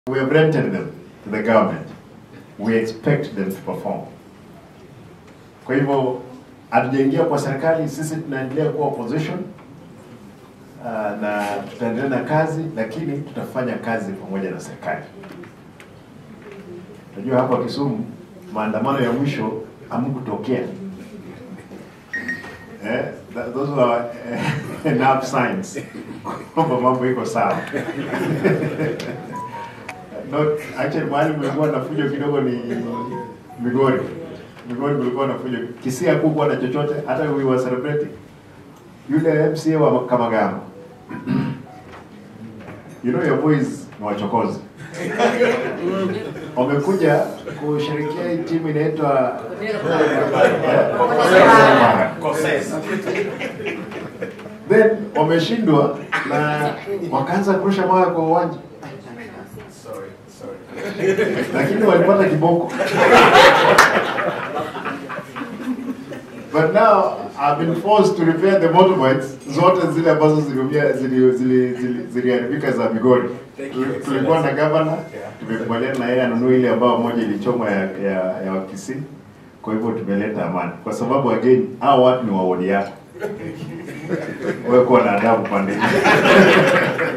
We have rented them to the government. We expect them to perform. Kwa hivyo hatujaingia kwa serikali, sisi tunaendelea kuwa opposition na tutaendelea na kazi, lakini tutafanya kazi pamoja na serikali. Unajua hapa Kisumu maandamano ya mwisho hamkutokea. Those were enough signs kwamba mambo iko sawa. Not actually mahali mlikuwa na fujo kidogo ni Migori. Migori mlikuwa na fujo. Kisii hakukuwa na chochote, hata we were celebrating. Yule MCA wa Kamagama. You know your boys ni wachokozi. Wamekuja kushirikia timu inaitwa Then wameshindwa na wakaanza kurusha mawe kwa uwanja. Lakini walipata kiboko. But now I've been forced to repair the motorbikes zote zile ambazo ziliharibika za Migori. Tulikuwa na governor, tumekubaliana na yeye anunue ile ambayo moja ilichomwa ya Kisii. Kwa hivyo tumeleta amani. Kwa sababu again hao watu ni wa wodi yako. Wewe kwa na adabu pande.